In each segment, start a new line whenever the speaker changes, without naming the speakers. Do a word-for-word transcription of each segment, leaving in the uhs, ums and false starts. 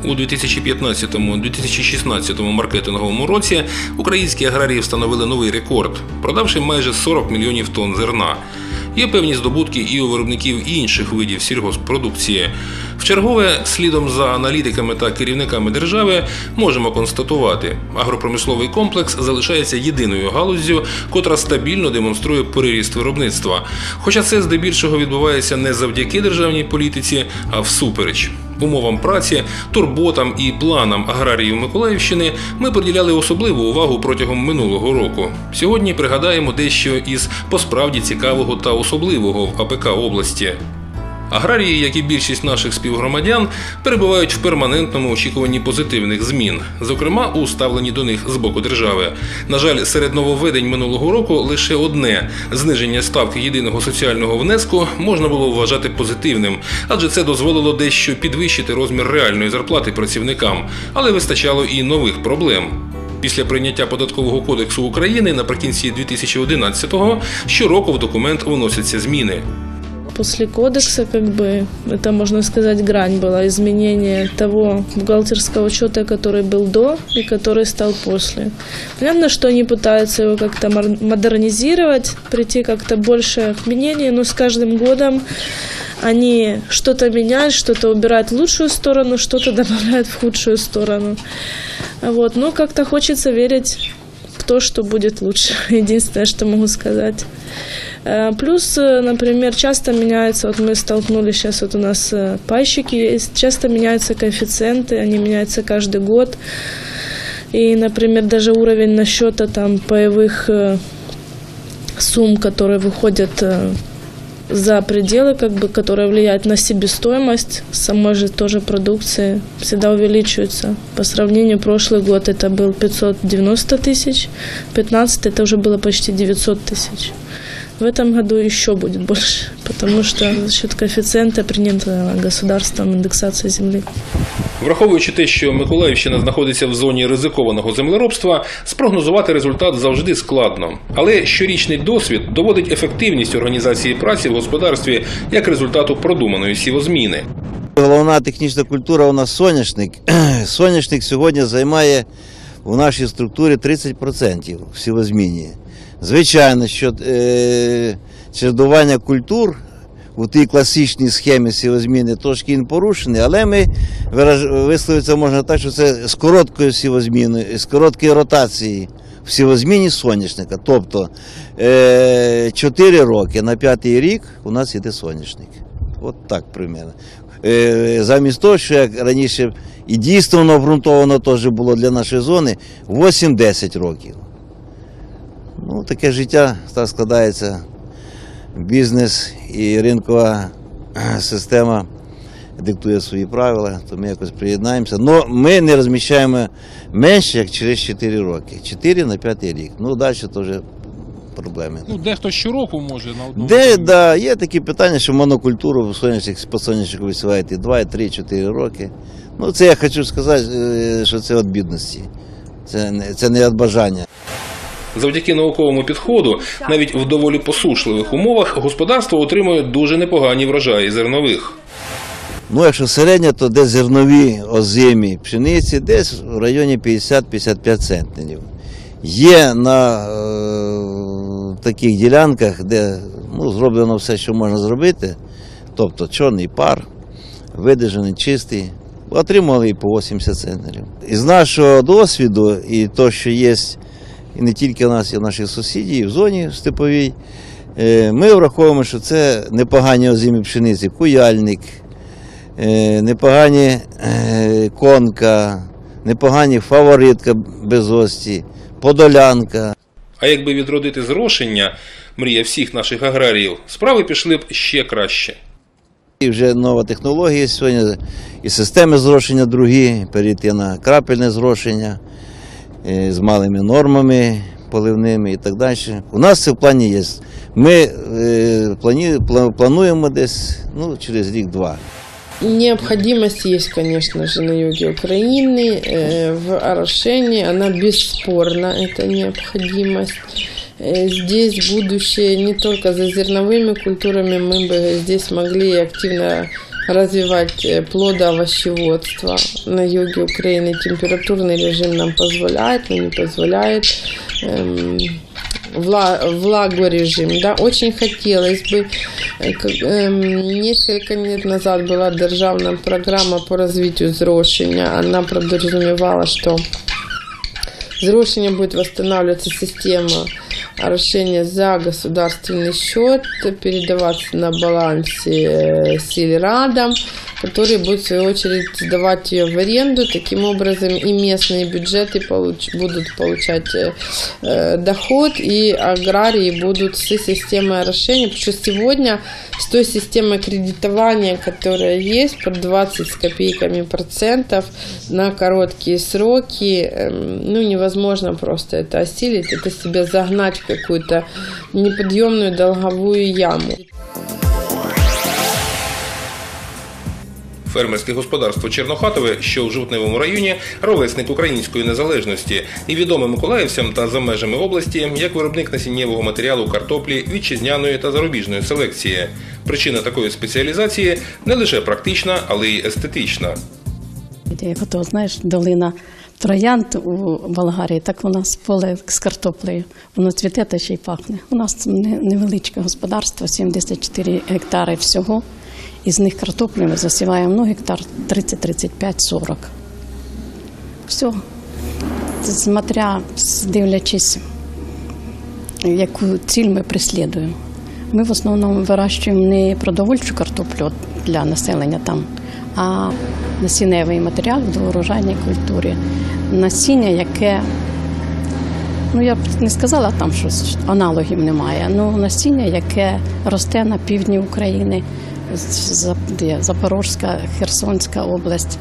У дві тисячі п'ятнадцятому - дві тисячі шістнадцятому маркетинговому році українські аграрії встановили новий рекорд, продавши майже сорок мільйонів тонн зерна. Є певні здобутки і у виробників інших видів сільгосппродукції. Вчергове, слідом за аналітиками та керівниками держави, можемо констатувати, агропромисловий комплекс залишається єдиною галуззю, котра стабільно демонструє переріст виробництва. Хоча це здебільшого відбувається не завдяки державній політиці, а всупереч. Умовам праці, турботам і планам аграріїв Миколаївщини ми приділяли особливу увагу протягом минулого року. Сьогодні пригадаємо дещо із посправді цікавого та особливого в АПК області. Аграрії, як і більшість наших співгромадян, перебувають в перманентному очікуванні позитивних змін, зокрема у ставленні до них з боку держави. На жаль, серед нововведень минулого року лише одне – зниження ставки єдиного соціального внеску можна було вважати позитивним, адже це дозволило дещо підвищити розмір реальної зарплати працівникам, але вистачало і нових проблем. Після прийняття Податкового кодексу України наприкінці дві тисячі одинадцятого щороку в документ вносяться зміни.
После кодекса, как бы, это, можно сказать, грань была изменения того бухгалтерского учета, который был до и который стал после. Понятно, что они пытаются его как-то модернизировать, прийти как-то больше к мнению, но с каждым годом они что-то меняют, что-то убирают в лучшую сторону, что-то добавляют в худшую сторону. Вот. Но как-то хочется верить в то, что будет лучше. Единственное, что могу сказать. Плюс, например, часто меняются, вот мы столкнулись, сейчас вот у нас пайщики есть, часто меняются коэффициенты, они меняются каждый год. И, например, даже уровень насчета там паевых сумм, которые выходят за пределы, как бы, которые влияют на себестоимость самой же тоже продукции, всегда увеличиваются. По сравнению, прошлый год это был пятьсот девяносто тысяч, пятнадцатый это уже было почти девятьсот тысяч. В этом году еще будет больше, потому что за счет коэффициента принята государством индексация земли.
Враховуючи те, що Миколаївщина знаходиться в зоні ризикованого землеробства, спрогнозувати результат завжди складно. Але щорічний досвід доводить ефективність організації праці в господарстві як результату продуманої сівозміни.
Головна технічна культура у нас соняшник. Соняшник сьогодні займає в нашій структурі тридцять відсотків в сівозміні. Звичайно, що е, чередування культур у тій класичній схемі сівозміни трошки порушені, але ми висловитися можна так, що це з короткою сівозміною, з короткої ротації в сівозміні соняшника. Тобто е, чотири роки на п'ятий рік у нас йде соняшник. От так примерно. Е, замість того, що як раніше і дійсно обґрунтовано теж було для нашої зони, вісім-десять років. Ну, таке життя так складається, бізнес і ринкова система диктує свої правила, то ми якось приєднаємося. Але ми не розміщаємо менше, як через чотири роки. чотири на п'ятий рік. Ну, далі то вже проблеми.
Ну, дехто щороку може на одному.
Де, да, є такі питання, що монокультуру по соняшнику висівають і два, і три, і чотири роки. Ну, це я хочу сказати, що це від бідності, це не, це не від бажання.
Завдяки науковому підходу, навіть в доволі посушливих умовах, господарство отримує дуже непогані врожаї зернових.
Ну, якщо середньо, то десь зернові озимі пшениці, десь в районі п'ятдесят-п'ятдесят п'ять центнерів. Є на е, таких ділянках, де ну, зроблено все, що можна зробити, тобто чорний пар, видержаний, чистий, отримали і по вісімдесят центнерів. Із нашого досвіду і то, що є і не тільки у нас, і в наших сусідів, в зоні степовій, ми враховуємо, що це непогані озимі пшениці, куяльник, непогані конка, непогані фаворитка безості, подолянка.
А якби відродити зрошення, мрія всіх наших аграріїв, справи пішли б ще краще.
І вже нова технологія сьогодні, і системи зрошення другі, перейти на крапельне зрошення, з малими нормами поливними і так далі. У нас це в плані є. Ми е, плані, плануємо десь ну, через рік-два.
Необходимость есть, конечно же, на юге Украины, э, в орошении, она бесспорна, эта необходимость. э, здесь будущее не только за зерновыми культурами, мы бы здесь могли активно развивать э, плодоовощеводство. На юге Украины температурный режим нам позволяет, но не позволяет эм, вла- влагорежим. Да? Очень хотелось бы, э, как, эм, несколько лет назад была державная программа по развитию зрошення. Она подразумевала, что зрошення будет восстанавливаться система орошения за государственный счет, передаваться на балансе сельрадам, которые будут в свою очередь сдавать ее в аренду. Таким образом и местные бюджеты получ- будут получать э, доход, и аграрии будут с системой орошения. Потому что сегодня с той системой кредитования, которая есть, под двадцать с копейками процентов на короткие сроки, э, ну невозможно просто это осилить, это себя загнать в какую-то неподъемную долговую яму.
Фермерське господарство Чернохатове, що в Жовтневому районі, ровесник української незалежності і відоме миколаївцям та за межами області як виробник насіннєвого матеріалу картоплі вітчизняної та зарубіжної селекції. Причина такої спеціалізації не лише практична, але й естетична.
Як ото, знаєш, долина троянд у Болгарії, так у нас поле з картоплею. Воно цвіте та ще й пахне. У нас невеличке господарство, сімдесят чотири гектари всього. Із них картоплю ми засіваємо, ну, гектар тридцять, тридцять п'ять, сорок. Все. Смотря, дивлячись, яку ціль ми переслідуємо. Ми в основному вирощуємо не продовольчу картоплю для населення там, а насінневий матеріал в урожайній культурі. Насіння, яке, ну я б не сказала там, що аналогів немає, але насіння, яке росте на півдні України, Запорізька, Херсонська область,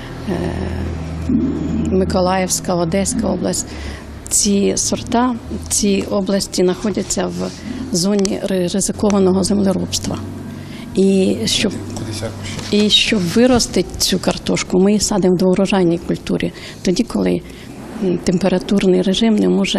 Миколаївська, Одеська область. Ці сорта, ці області знаходяться в зоні ризикованого землеробства. І щоб, і щоб виростити цю картошку, ми її садимо в доурожайній культурі. Тоді, коли температурний режим не може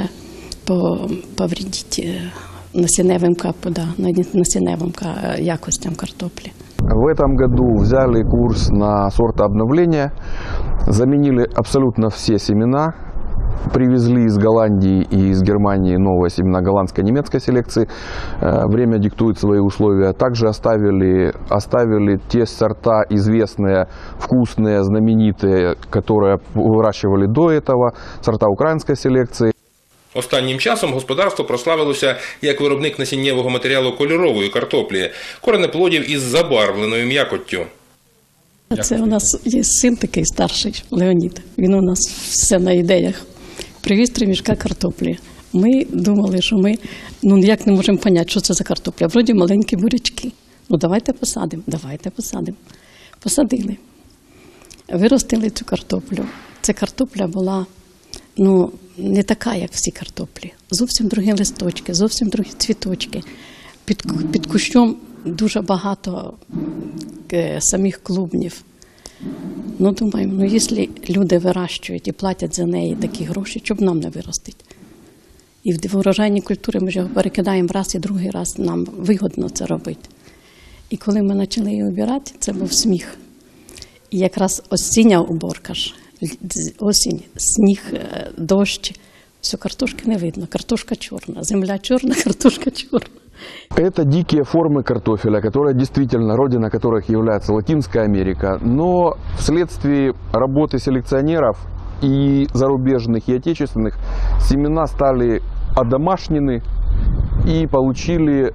повредити насінневим капуда, насінневим якостям картоплі.
В этом году взяли курс на сортообновление, заменили абсолютно все семена, привезли из Голландии и из Германии новые семена голландской и немецкой селекции. Время диктует свои условия. Также оставили, оставили те сорта известные, вкусные, знаменитые, которые выращивали до этого, сорта украинской селекции.
Останнім часом господарство прославилося як виробник насіннєвого матеріалу кольорової картоплі, коренеплодів із забарвленою м'якоттю.
Це у нас є син такий старший, Леонід. Він у нас все на ідеях. Привіз три мішка картоплі. Ми думали, що ми ну ніяк не можемо зрозуміти, що це за картопля. Вроді маленькі бурячки. Ну давайте посадимо, давайте посадимо. Посадили. Виростили цю картоплю. Ця картопля була ну, не така, як всі картоплі. Зовсім другі листочки, зовсім другі цвіточки. Під, під кущом дуже багато е, самих клубнів. Ну, думаємо, ну, якщо люди вирощують і платять за неї такі гроші, щоб нам не виростити? І в урожайній культурі ми ж його перекидаємо раз і другий раз, нам вигодно це робити. І коли ми почали її обирати, це був сміх. І якраз осіння уборка ж, осінь, сніг, дощ, все, картошки не видно, картошка чорна, земля чорна, картошка чорна.
Это дикие формы картофеля, которые действительно, родина которых является Латинская Америка, но вследствие работы селекционеров и зарубежных, и отечественных, семена стали одомашнены и получили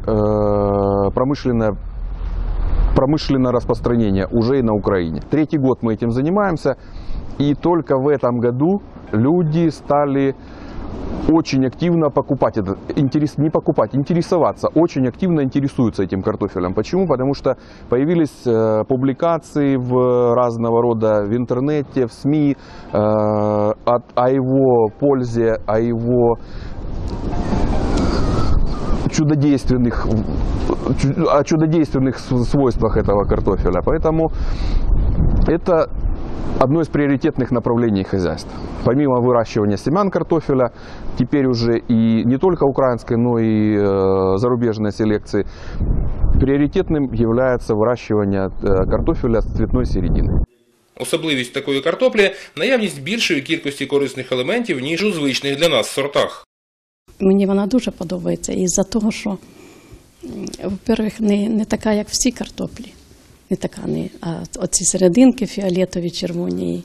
э, промышленное, промышленное распространение уже и на Украине. Третий год мы этим занимаемся, и только в этом году люди стали очень активно покупать это, интерес, не покупать, интересоваться, очень активно интересуются этим картофелем. Почему? Потому что появились э, публикации в разного рода в интернете, в СМИ э, от, о его пользе, о его чудодейственных о чудодейственных свойствах этого картофеля. Поэтому это одно из приоритетных направлений хозяйства. Помимо выращивания семян картофеля, теперь уже и не только украинской, но и э, зарубежной селекции, приоритетным является выращивание э, картофеля с цветной середины.
Особливість такої картоплі – наявність більшої кількості корисних елементів, ніж у звичних для нас сортах.
Мені вона дуже подобається із-за того, що, во-первых, не, не така, як всі картоплі. Не така, не, а оці серединки фіолетові, червоні,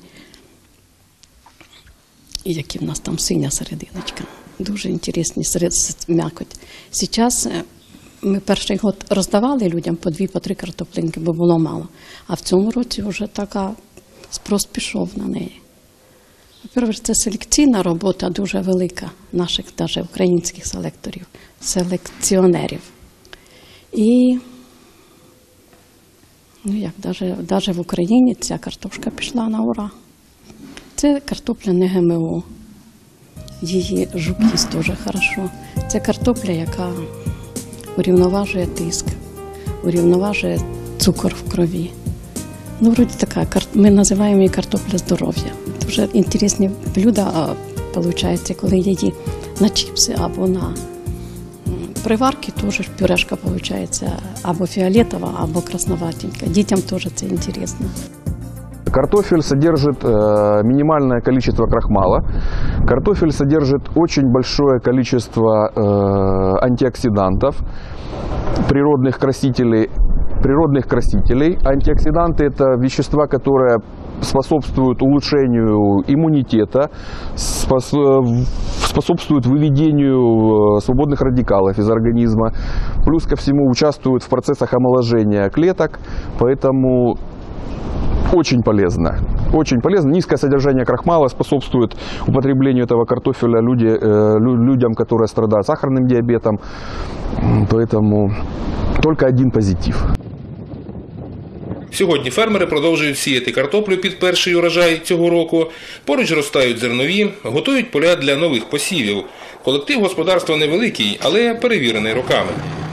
і які в нас там синя серединочка. Дуже інтересні серед м'якоть. Зараз ми перший год роздавали людям по дві, по три картоплинки, бо було мало. А в цьому році вже така спрос пішов на неї. По-перше, це селекційна робота дуже велика наших, навіть українських селекторів, селекціонерів. І, ну як, навіть, навіть в Україні ця картошка пішла на ура. Це картопля не ГМО. Її жук їсть дуже хорошо. Це картопля, яка урівноважує тиск, урівноважує цукор в крові. Ну, вроді така, ми називаємо її картопля здоров'я. Дуже інтересні блюда, виходить, коли її на чіпси або на приварки, теж пюрешка виходить або фіолетова, або красноватенька. Дітям теж це інтересно.
Картофель содержит э, минимальное количество крахмала. Картофель содержит очень большое количество э, антиоксидантов, природных красителей. Природных красителей. Антиоксиданты – это вещества, которые способствуют улучшению иммунитета, способствуют выведению свободных радикалов из организма, плюс ко всему участвуют в процессах омоложения клеток, поэтому очень полезно. Очень полезно. Низкое содержание крахмала способствует употреблению этого картофеля люди, э, людям, которые страдают сахарным диабетом, поэтому только один позитив.
Сьогодні фермери продовжують сіяти картоплю під перший урожай цього року, поруч ростають зернові, готують поля для нових посівів. Колектив господарства невеликий, але перевірений роками.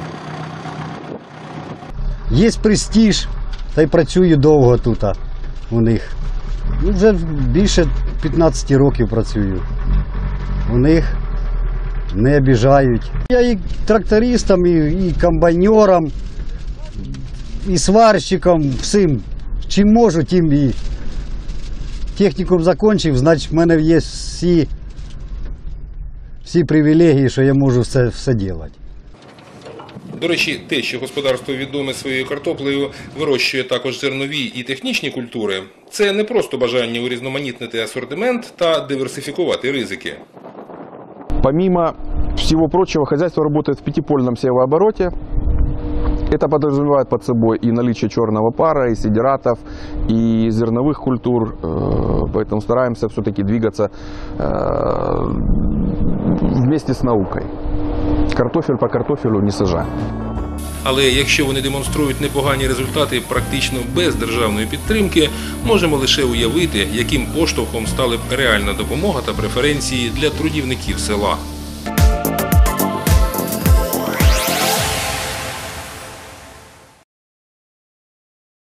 Є престиж, та й працюю довго тут у них. Ну, вже більше п'ятнадцять років працюю. У них не обіжають. Я і трактористам, і, і комбайнерам, і сварщикам, всім, чим можу, тим і технікум закінчив, значить в мене є всі, всі привілегії, що я можу все, все робити.
До речі, те, що господарство відоме своєю картоплею вирощує також зернові і технічні культури, це не просто бажання урізноманітнити асортимент та диверсифікувати ризики.
Помимо всего прочего, хозяйство работает в пятипольном севообороте. Это подразумевает под собой и наличие черного пара, и сидератов, и зерновых культур. Поэтому стараемся все-таки двигаться вместе с наукой. Картофель по картофелю не сажаем.
Але якщо вони демонструють непогані результати практично без державної підтримки, можемо лише уявити, яким поштовхом стали б реальна допомога та преференції для трудівників села.